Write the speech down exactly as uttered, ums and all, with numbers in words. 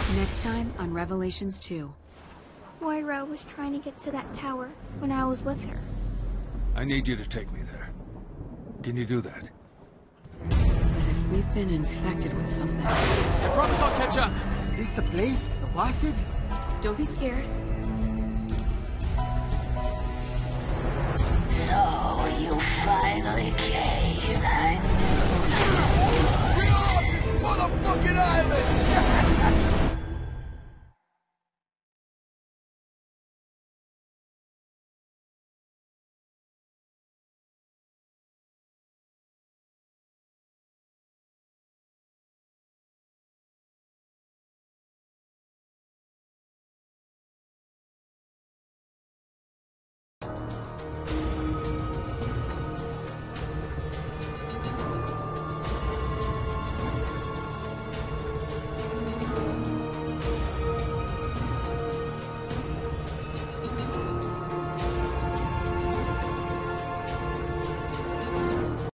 Next time on Revelations two. Moira was trying to get to that tower when I was with her. I need you to take me there. Can you do that? But if we've been infected with something... I promise I'll catch up! Is this the place? The Placid? Don't be scared. So, you finally came. I knew. We're off this motherfucking island!